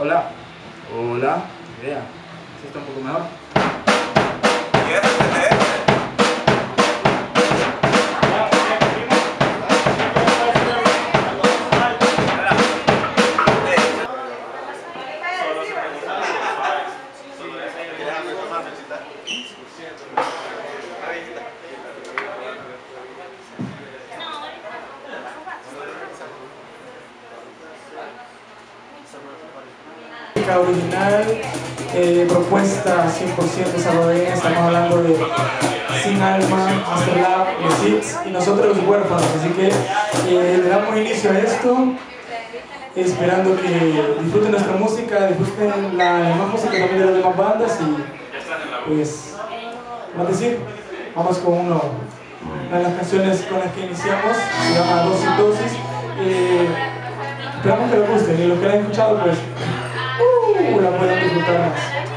Hola. Hola. Idea. ¿Sí está un poco mejor? Original, propuesta 100% salvadoreña. Estamos hablando de Sin Alma, Masterlab, los Hits y nosotros los huérfanos. Así que le damos inicio a esto, esperando que disfruten nuestra música, disfruten la demás música también de las demás bandas. Y pues, ¿cómo decir? Vamos con una de las canciones con las que iniciamos, se llama Dosis Dosis. Esperamos que les gusten y los que la han escuchado, pues la pueden disfrutar más.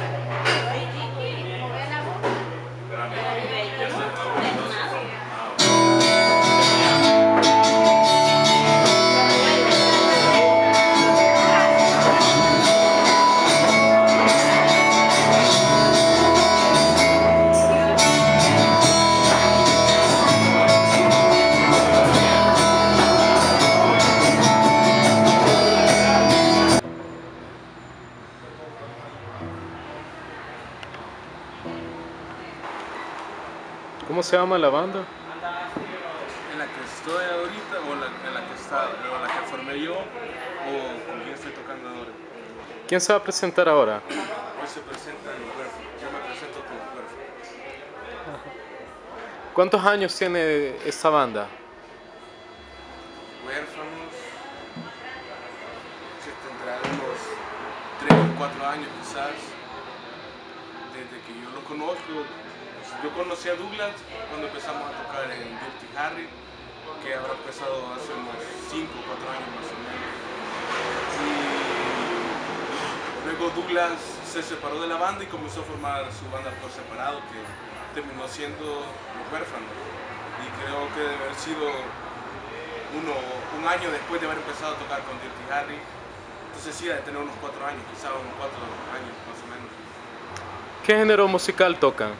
¿Cómo se llama la banda? En la que estoy ahorita, o en la que formé yo, o con quien estoy tocando ahora. ¿Quién se va a presentar ahora? Hoy se presenta el huérfano, yo me presento como huérfano. ¿Cuántos años tiene esta banda? Huérfanos, se tendrá unos 3 o 4 años quizás, desde que yo lo conozco. Yo conocí a Douglas cuando empezamos a tocar en Dirty Harry, que habrá empezado hace unos 5 o 4 años más o menos. Y luego Douglas se separó de la banda y comenzó a formar su banda por separado, que terminó siendo Los Huérfanos. Y creo que debe haber sido un año después de haber empezado a tocar con Dirty Harry. Entonces sí, debe tener unos 4 años, quizás unos 4 años más o menos. ¿Qué género musical tocan?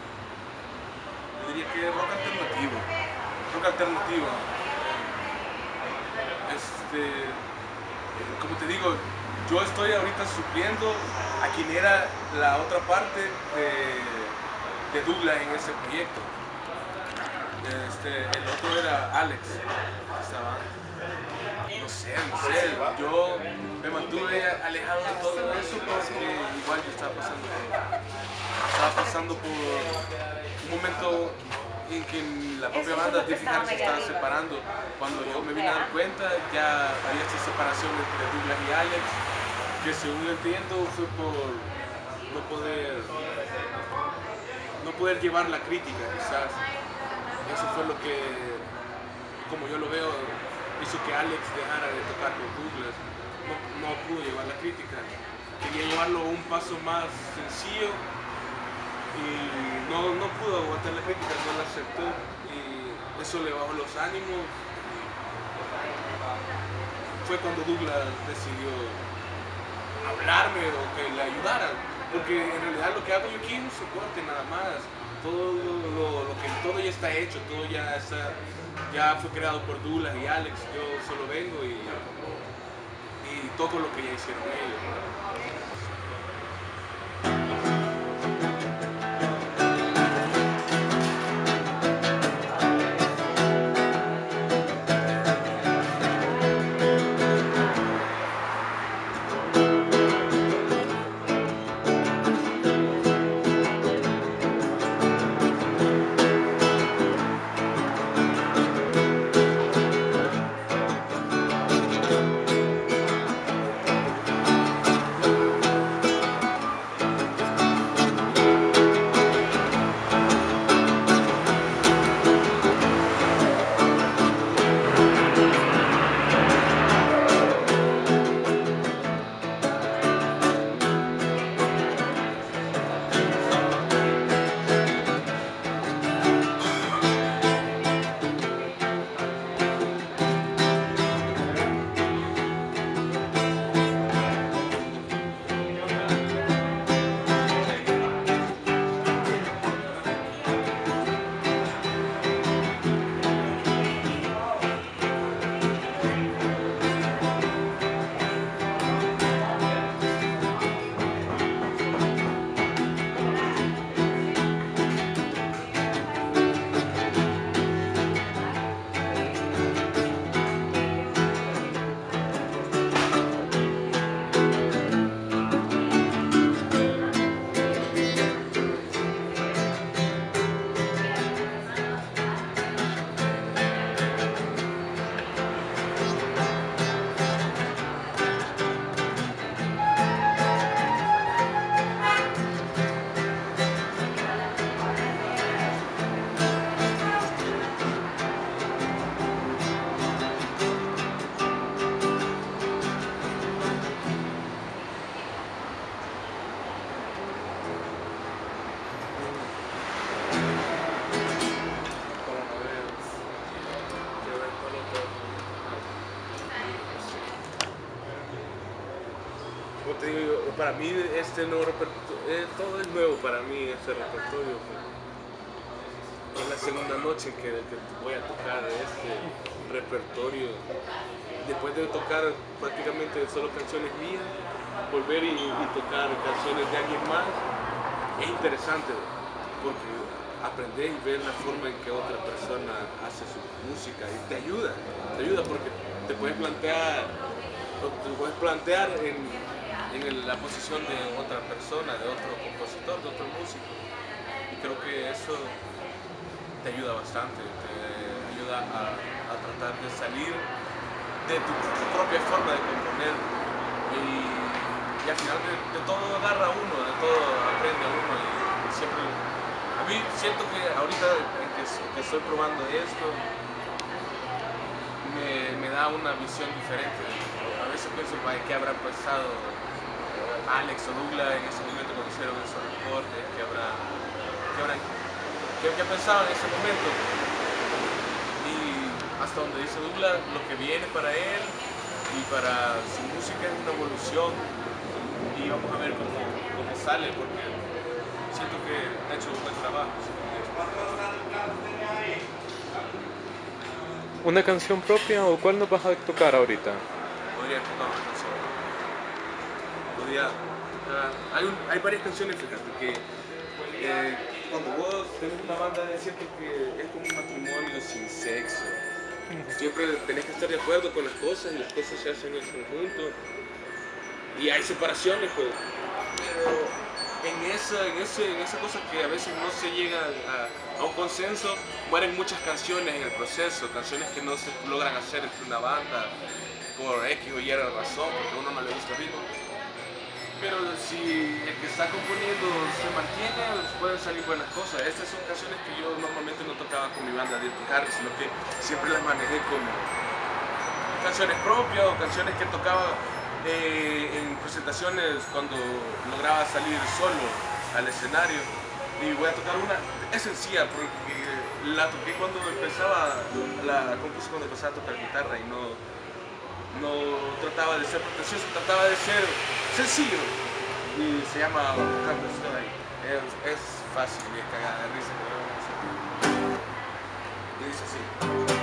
Diría que rock alternativo. Rock alternativo. Como te digo, yo estoy ahorita supliendo a quien era la otra parte de Douglas en ese proyecto. El otro era Alex. No sé, yo me mantuve alejado de todo eso porque igual yo estaba pasando por un momento en que la propia banda Dirty Harry se estaba separando. Cuando yo me vine a dar cuenta, ya había esta separación entre Douglas y Alex, que según entiendo fue por no poder llevar la crítica, quizás. Eso fue lo que, como yo lo veo, hizo que Alex dejara de tocar con Douglas. No pudo llevar la crítica. Quería llevarlo a un paso más sencillo y no pudo aguantar la crítica, no la aceptó y eso le bajó los ánimos. Fue cuando Douglas decidió hablarme o que le ayudara, porque en realidad lo que hago yo aquí es un soporte nada más. Todo ya está hecho, todo ya fue creado por Douglas y Alex. Yo solo vengo y toco lo que ya hicieron ellos. como te digo, para mí este nuevo repertorio, todo es nuevo para mí, este repertorio. Es la segunda noche que voy a tocar este repertorio. Después de tocar prácticamente solo canciones mías, volver y tocar canciones de alguien más, es interesante porque aprender y ver la forma en que otra persona hace su música y te ayuda porque te puedes plantear en la posición de otra persona, de otro compositor, de otro músico. Y creo que eso te ayuda bastante, te ayuda a tratar de salir de tu propia forma de componer y al final de todo agarra uno, de todo aprende uno y siempre, a mí siento que ahorita que estoy probando esto me da una visión diferente. A veces pienso, ¿qué habrá pasado Alex o Douglas en ese momento cuando hicieron esos recortes? ¿Qué pensaba en ese momento? Y hasta donde dice Douglas, lo que viene para él y para su música es una evolución y vamos a ver cómo sale porque siento que ha hecho un buen trabajo. ¿Una canción propia o cuál nos vas a tocar ahorita? Podría tocar una canción. Hay varias canciones, fíjate, que cuando vos tenés una banda siento que es como un matrimonio sin sexo. Siempre tenés que estar de acuerdo con las cosas y las cosas se hacen en conjunto. Y hay separaciones, pues. Pero en esa cosa que a veces no se llega a un consenso, mueren muchas canciones en el proceso, canciones que no se logran hacer entre una banda por X o Y razón, porque a uno no le gusta el ritmo. Pero si el que está componiendo se mantiene, pueden salir buenas cosas. Estas son canciones que yo normalmente no tocaba con mi banda Dirty Harry, sino que siempre las manejé como canciones propias o canciones que tocaba en presentaciones cuando lograba salir solo al escenario. Y voy a tocar una, es sencilla porque la toqué cuando empezaba, la compuse cuando empezaba a tocar guitarra y no trataba de ser pretencioso, trataba de ser sencillo. Y se llama Buscando Estoy. Es fácil y es cagada de risa. Y dice así.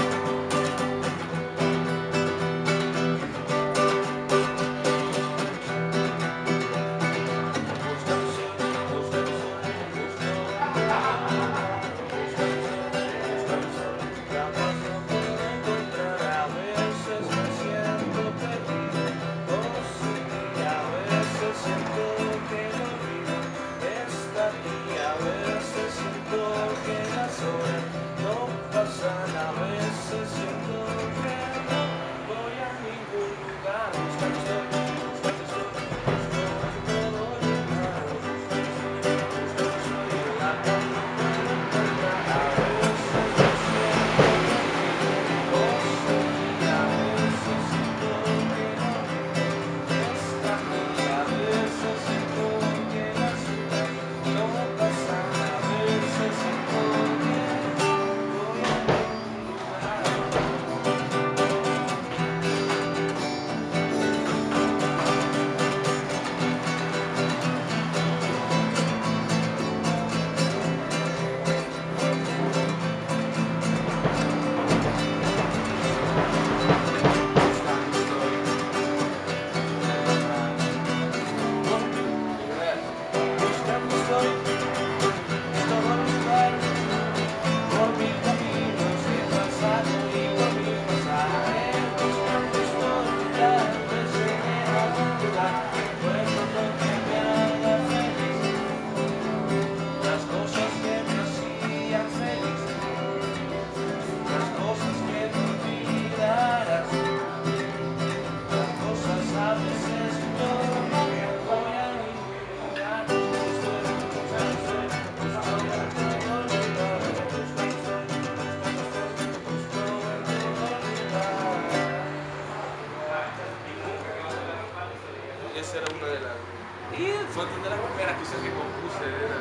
Esa era una de las... Y fue una de las primeras quizás que compuse. Era,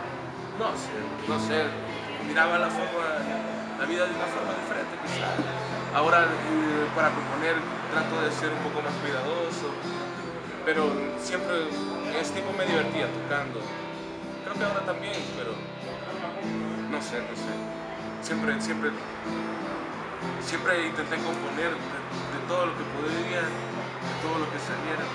no sé, miraba la vida de una forma diferente quizás. Ahora para componer trato de ser un poco más cuidadoso. pero siempre en ese tiempo me divertía tocando. Creo que ahora también, pero no sé. Siempre intenté componer de todo lo que podía, de todo lo que saliera.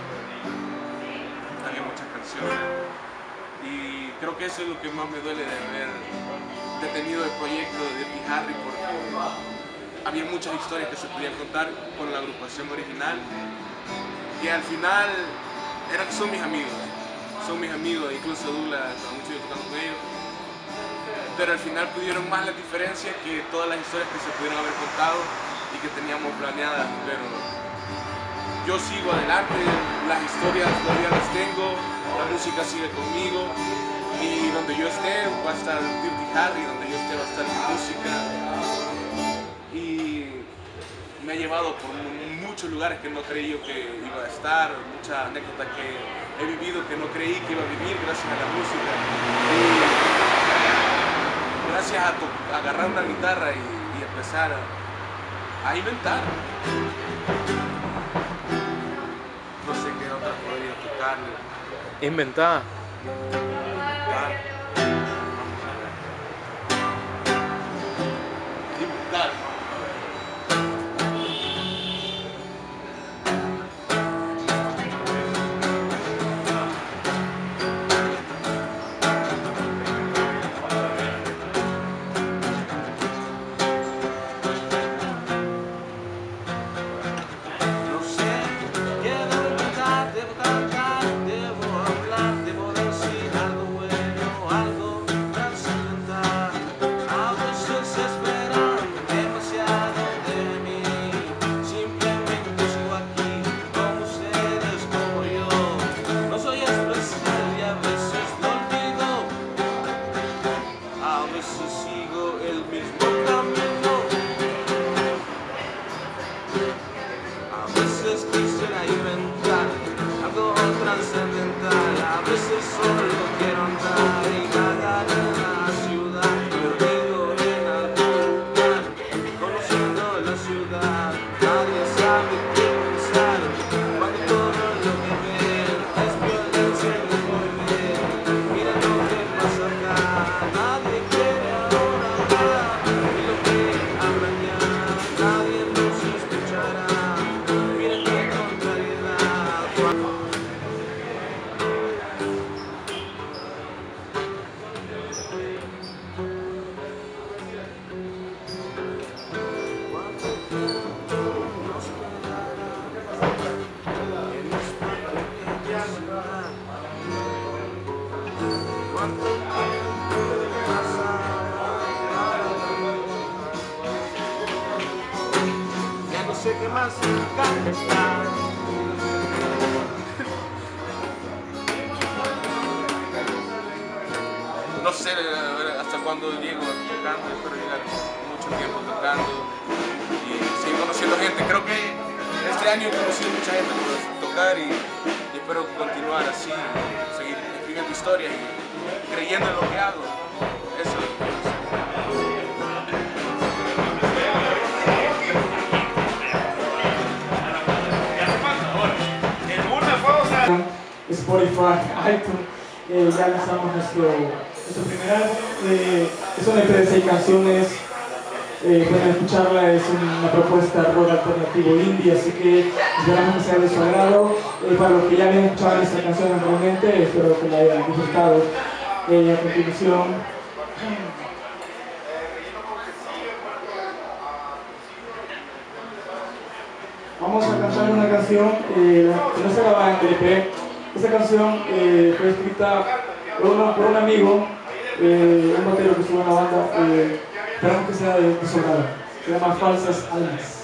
Había muchas canciones y creo que eso es lo que más me duele de haber detenido el proyecto de Dirty Harry, porque había muchas historias que se podían contar con la agrupación original y al final son mis amigos, incluso Douglas, mucho yo tocando con ellos, pero al final pudieron más las diferencias que todas las historias que se pudieron haber contado y que teníamos planeadas, pero yo sigo adelante, las historias todavía las tengo, la música sigue conmigo y donde yo esté va a estar Dirty Harry, donde yo esté va a estar mi música y me ha llevado por muchos lugares que no creí yo que iba a estar, muchas anécdotas que he vivido que no creí que iba a vivir gracias a la música. Gracias a agarrar una guitarra y empezar a inventar. No sé qué otra podría tocar. Inventar. Inventar. ¿Qué más cantar? No sé hasta cuándo llego tocando, espero llegar mucho tiempo tocando y seguir conociendo gente. Creo que este año he conocido mucha gente por tocar y espero continuar así, seguir escribiendo historias y creyendo en lo que hago. Eso es lo que quiero hacer. Spotify, iTunes, ya lanzamos nuestro primer álbum, son de 6 canciones, pueden escucharla, es una propuesta de rock alternativo indie, así que esperamos que sea de su agrado. Para los que ya habían escuchado esta canción anteriormente, espero que la hayan disfrutado. A continuación, vamos a cantar una canción que no se grababa en el EP. Esta canción fue escrita por un amigo, un batero que estuvo en la banda, esperamos que sea de su agrado. Se llama Falsas Almas.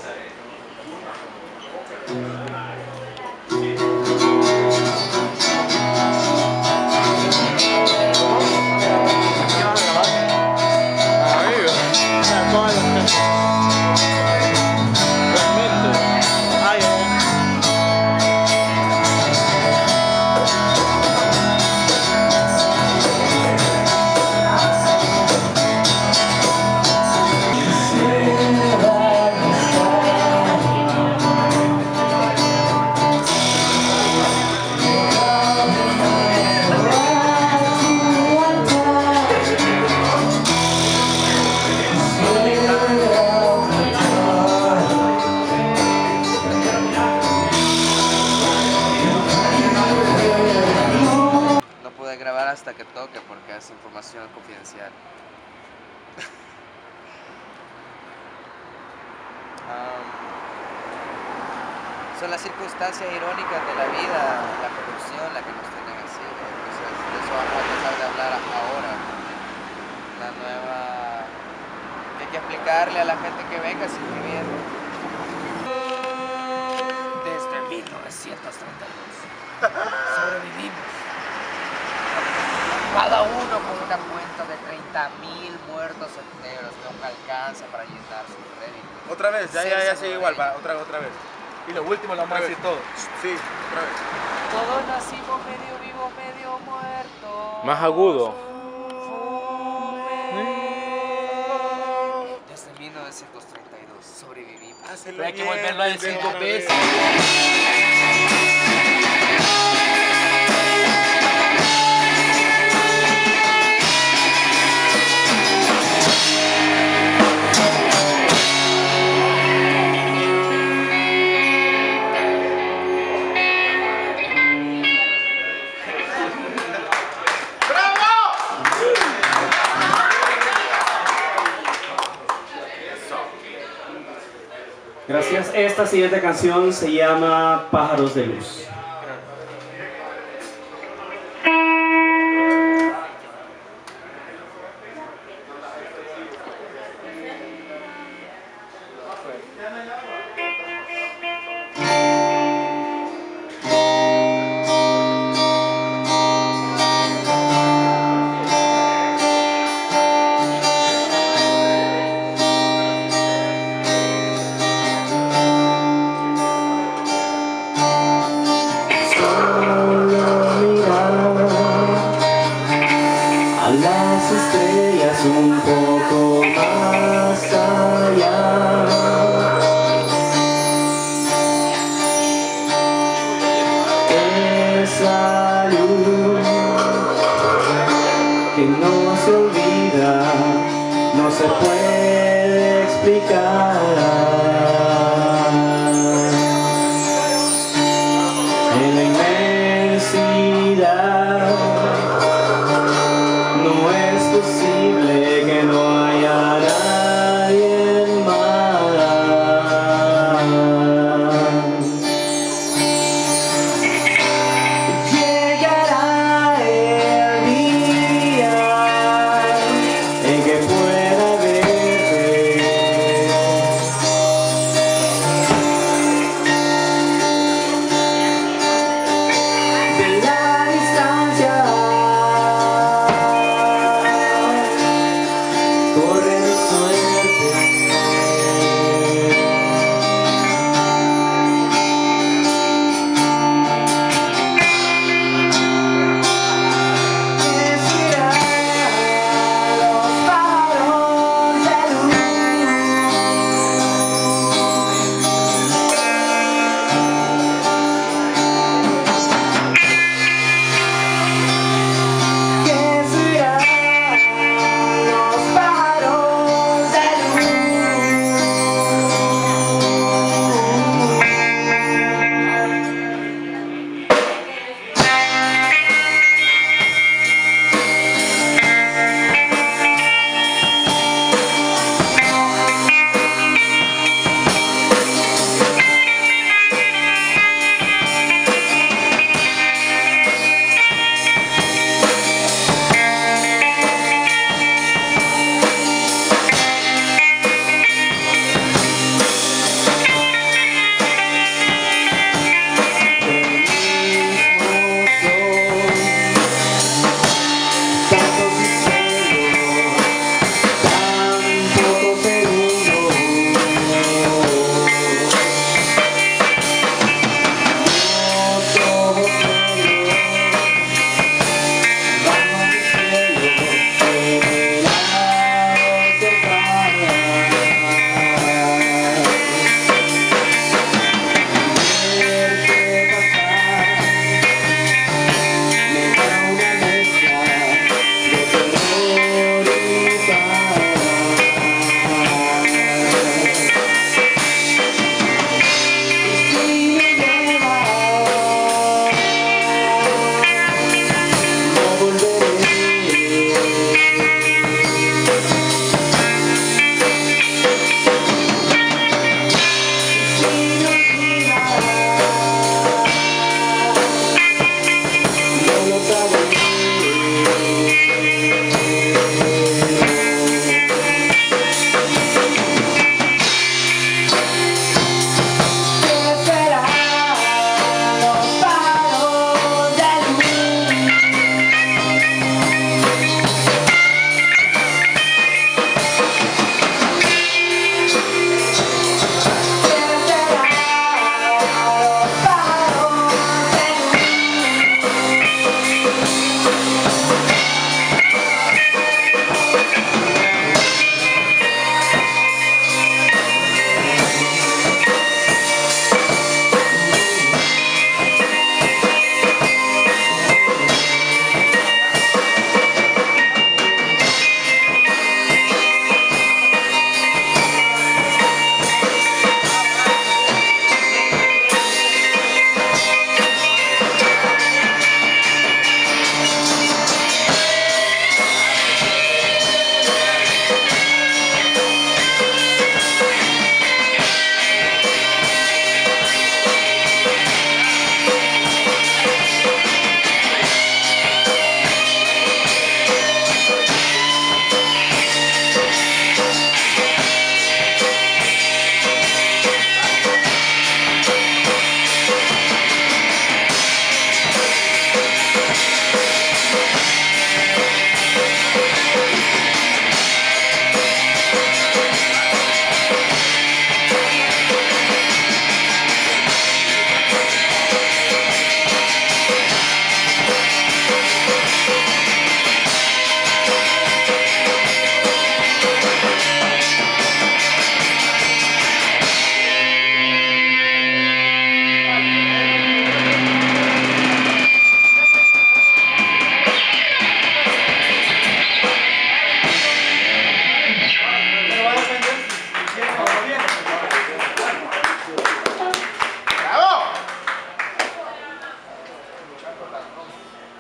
Quisiera estar hasta que toque porque es información confidencial. Son las circunstancias irónicas de la vida, la corrupción, la que nos tienen así. Entonces, de eso vamos a empezar a hablar ahora. La nueva... que hay que explicarle a la gente que venga sin vivir. Desde 1932 sobrevivimos. Cada uno con una cuenta de 30.000 muertos enteros que aún alcanza para llenar su rédito. Otra vez, ya sigue igual, va, otra vez. Y lo último lo vamos a decir todo. Sí, otra vez. Todos nacimos medio vivos, medio muertos. Más agudo. Desde 1932 sobrevivimos. Hazlo Hay que bien, volverlo a decir 2 pendejo. veces. Gracias. Esta siguiente canción se llama Pájaros de Luz. Las estrellas un poco más allá. Esa luz que no se olvida, no se puede explicar. En la inmensidad no es posible que no haya nadie más. Llegará el día en que pueda verte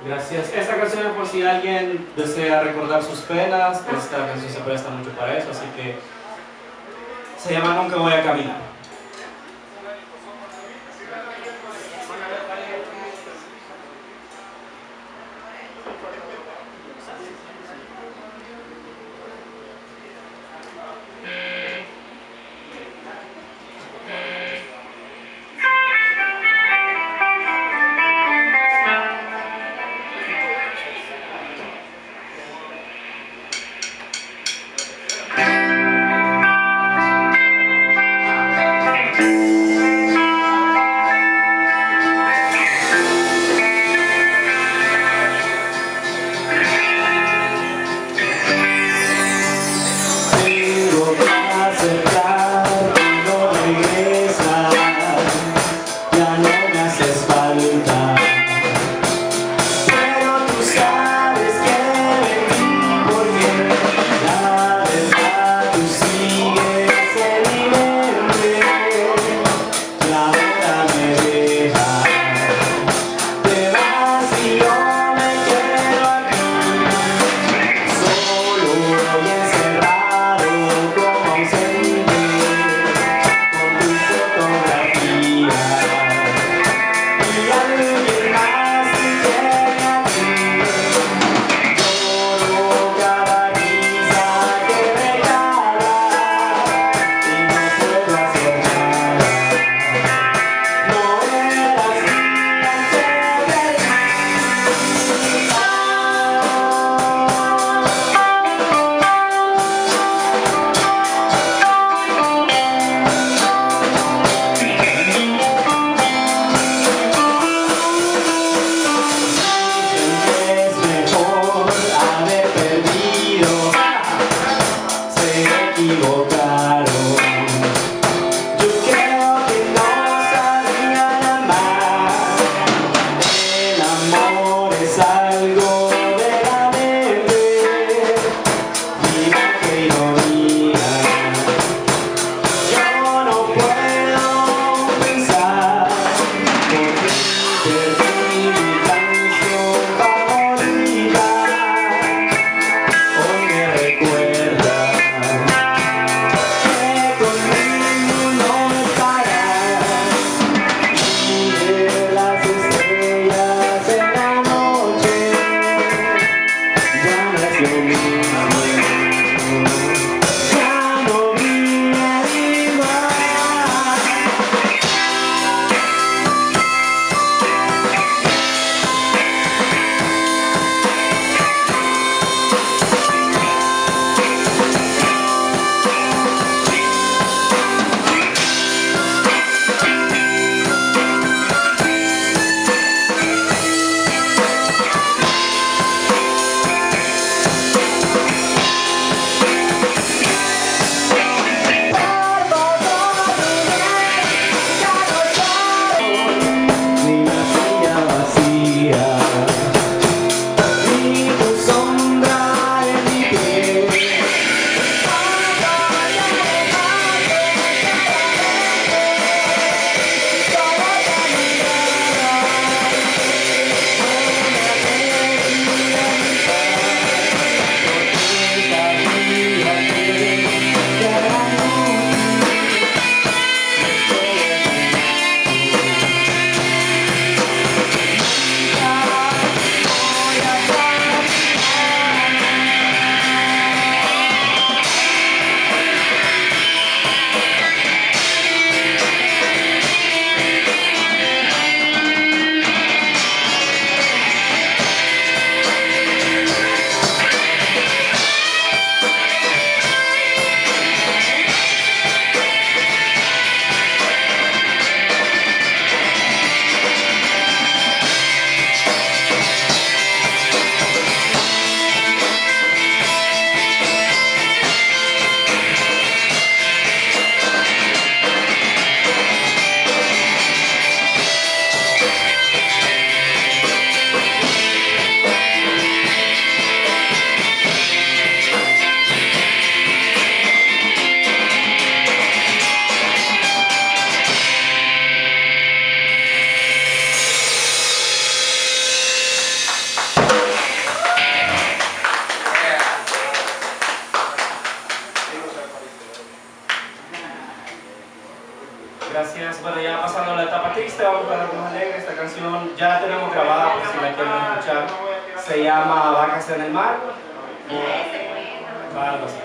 Gracias. Esta canción es por si alguien desea recordar sus penas. Esta canción se presta mucho para eso, así que se llama Nunca voy a caminar. triste, vamos a algo más alegre. Esta canción ya la tenemos grabada, por si la quieren escuchar. Se llama Vacas en el Mar. Va algo así.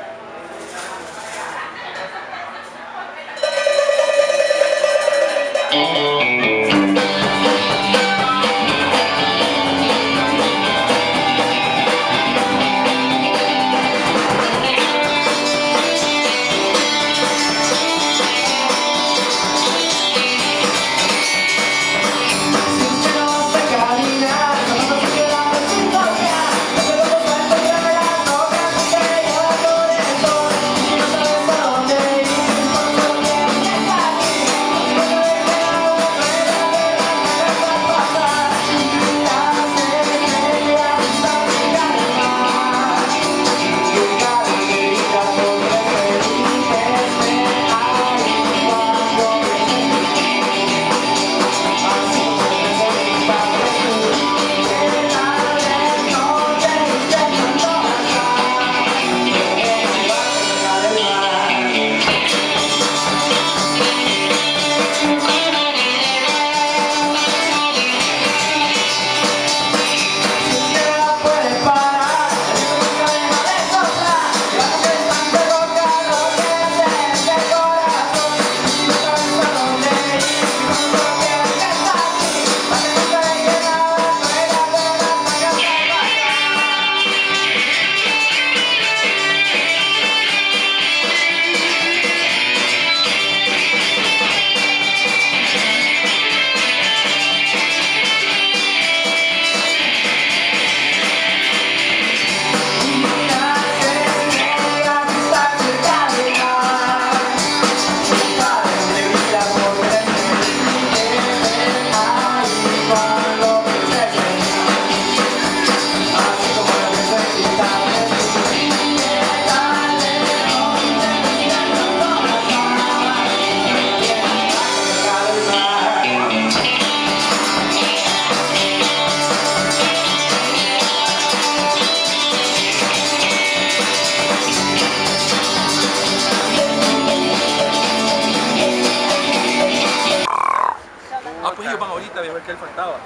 Pues ellos van ahorita a ver qué le faltaba.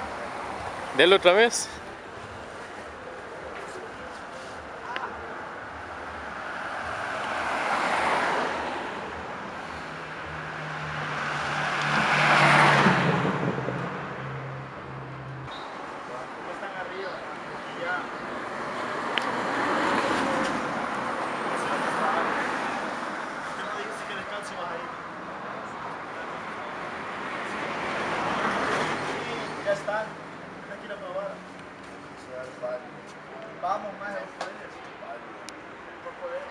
Delo otra vez. Ya están, aquí la pavada. Vamos más a los poderes. Por poder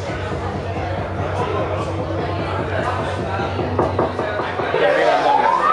Ya, venga, dale.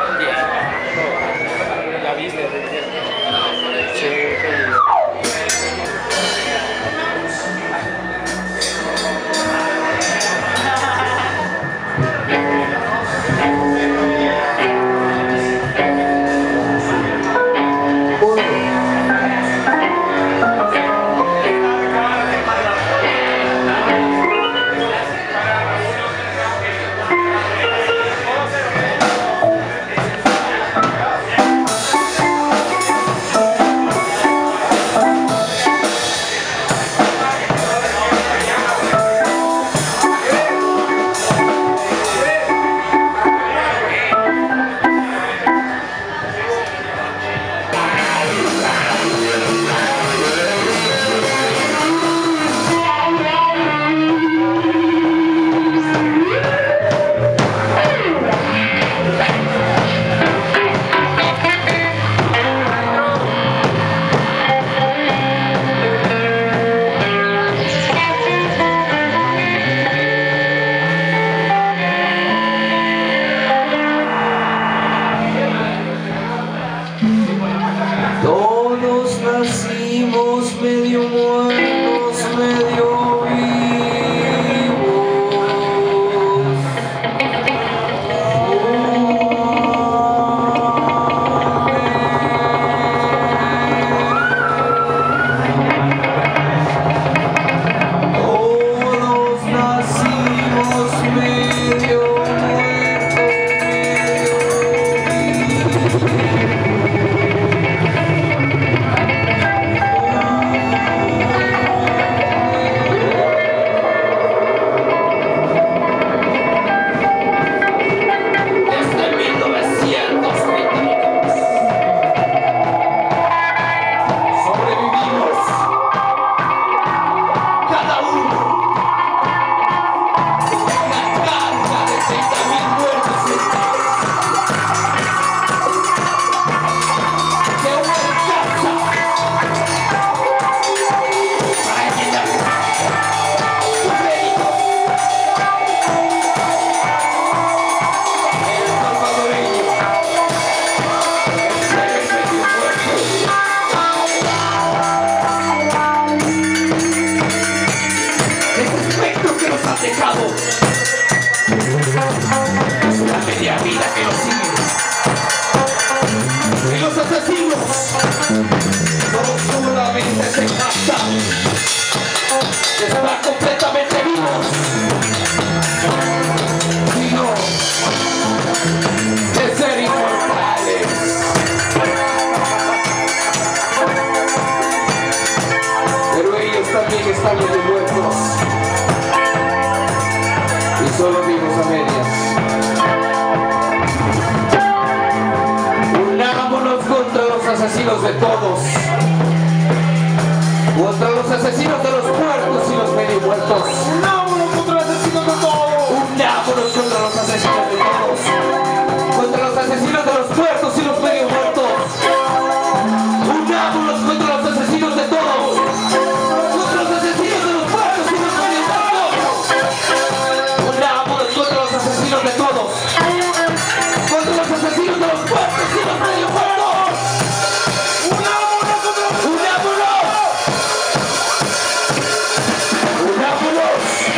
asesinos de todos. Contra los asesinos de los muertos y los medio muertos. Unámonos contra los asesinos de todos. Unámonos contra los asesinos de todos. Contra los asesinos de los muertos y los medio muertos. Unámonos contra los asesinos de todos. Contra los asesinos de los muertos y los medio muertos. Unámonos contra los asesinos de todos. Contra los asesinos de los muertos y los medio muertos. Unámonos. Unámonos.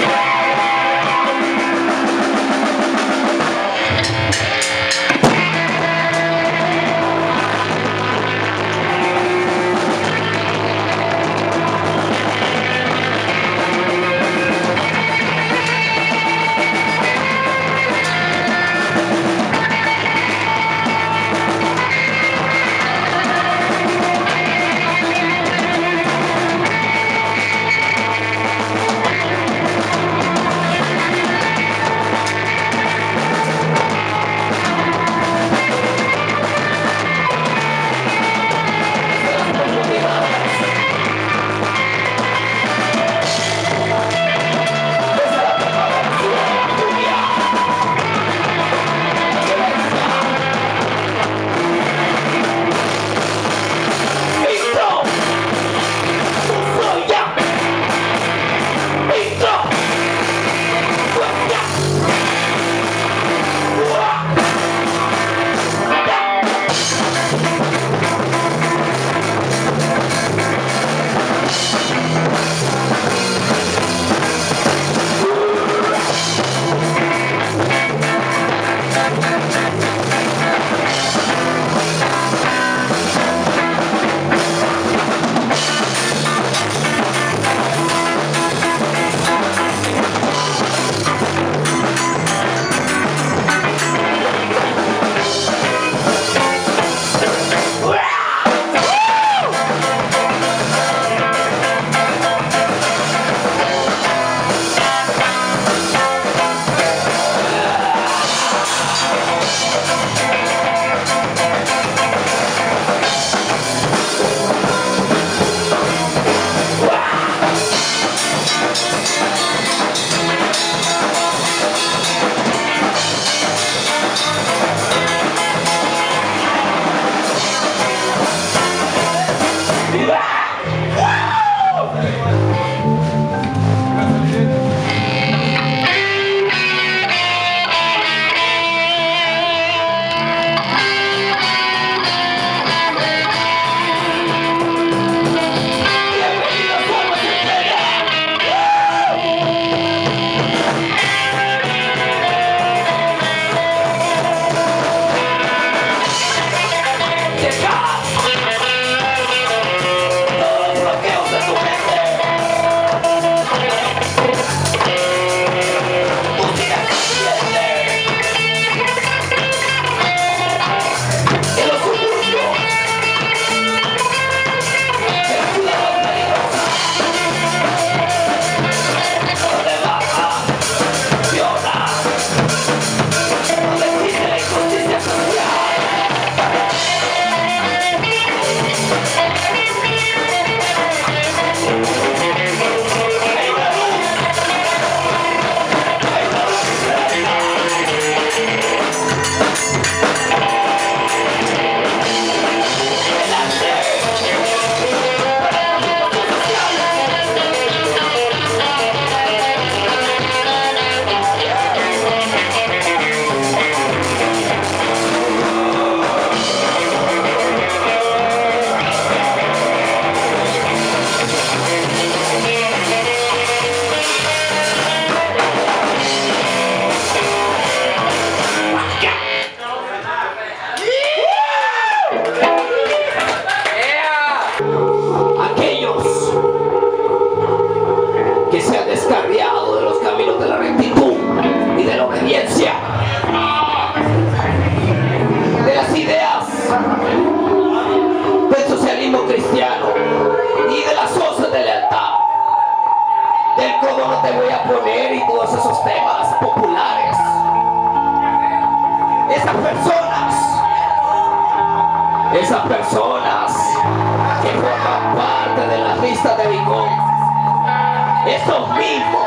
esas personas que forman parte de las listas de Vicón, esos mismos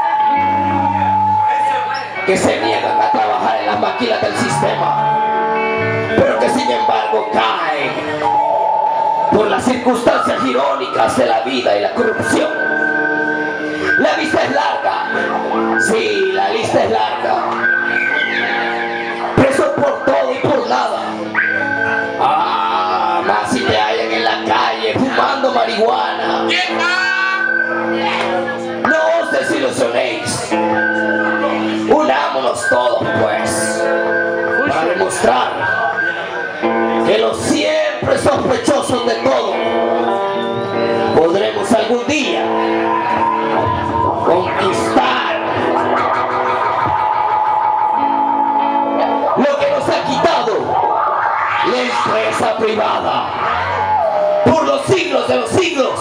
que se niegan a trabajar en las maquilas del sistema, pero que sin embargo caen por las circunstancias irónicas de la vida y la corrupción. La lista es larga, sí, la lista es larga. Presos por todo y por nada. Ah, más si te hallan en la calle fumando marihuana. No os desilusionéis. Unámonos todos pues, para demostrar que los siempre sospechosos de todo podremos algún día conquistar lo que nos ha quitado la empresa privada por los siglos de los siglos.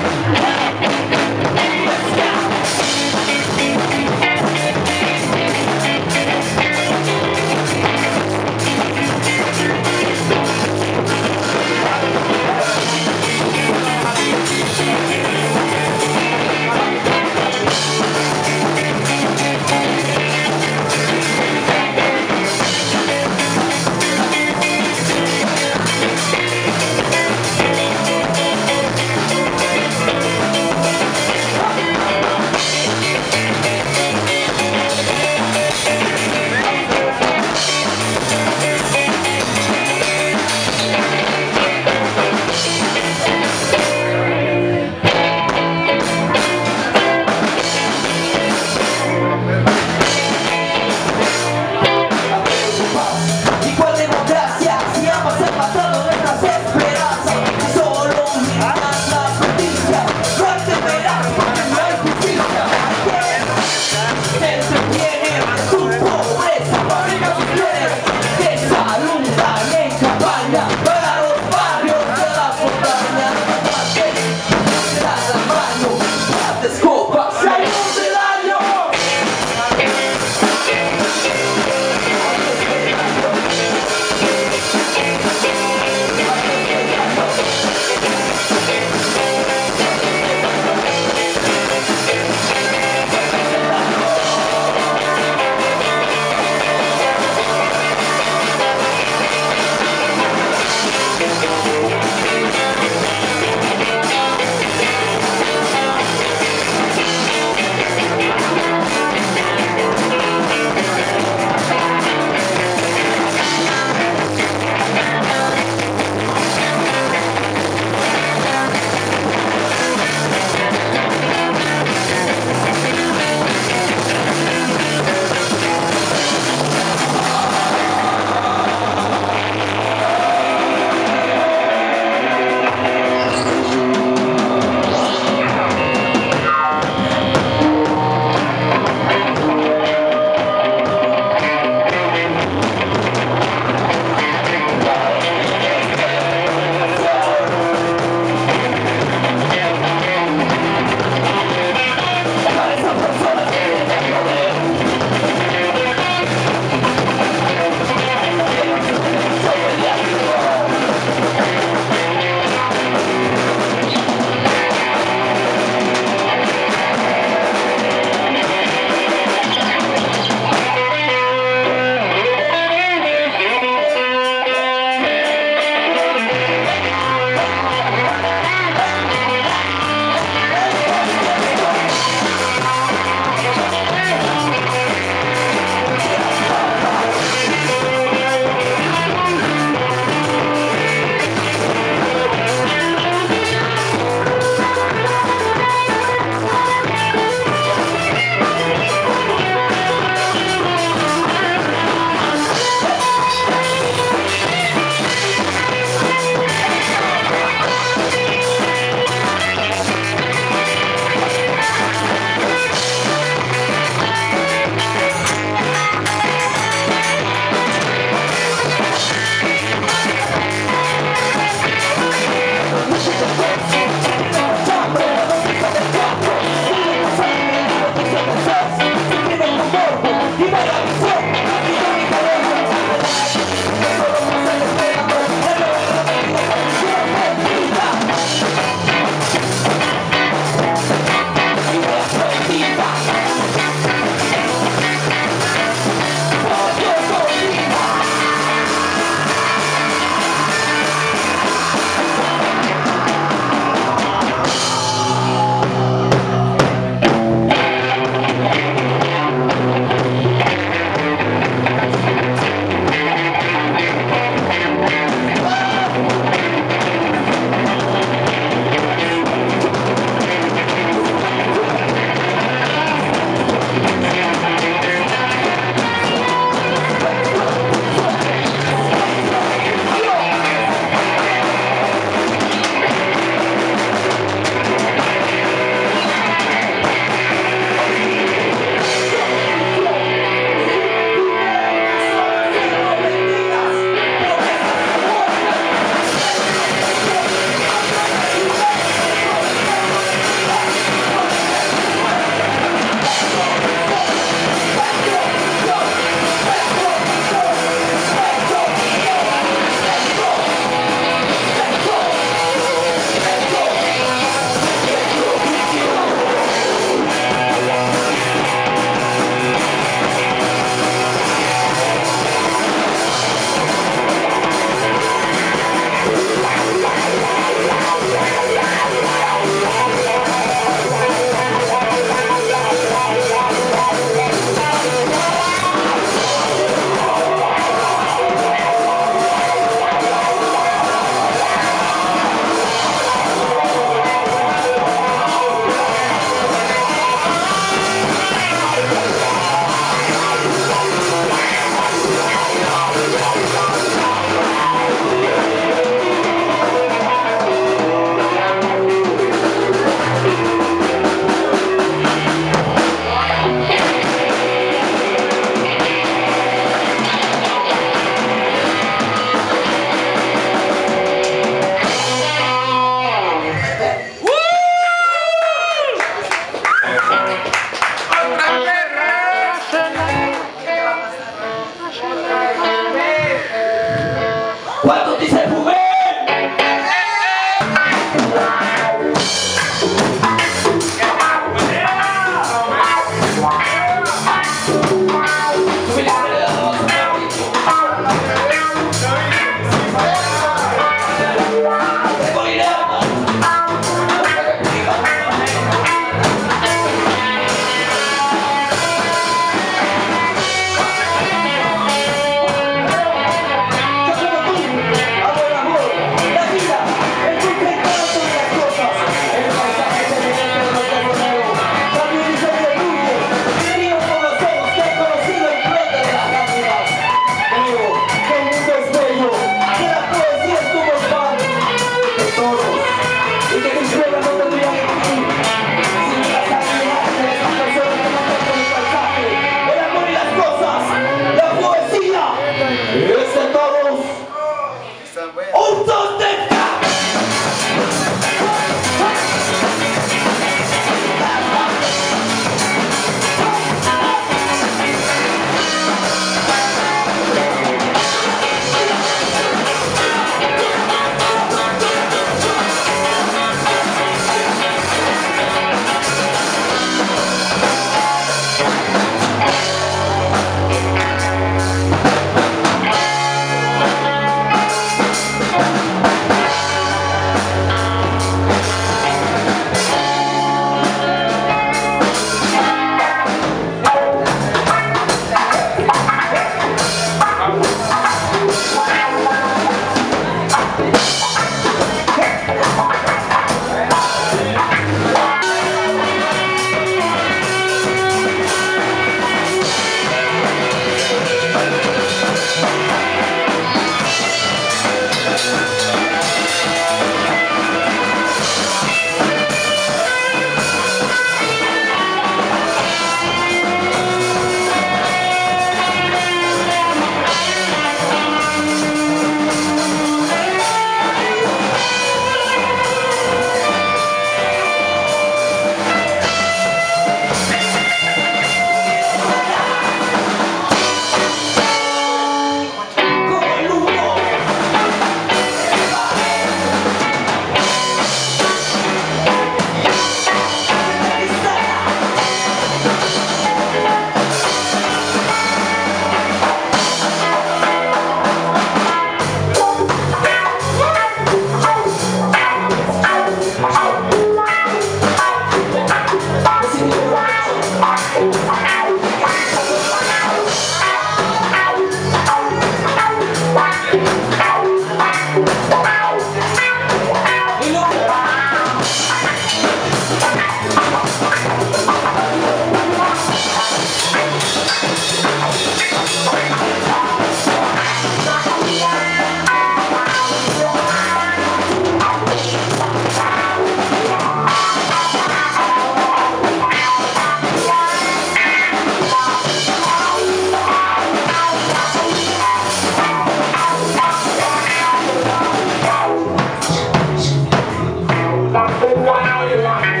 now you want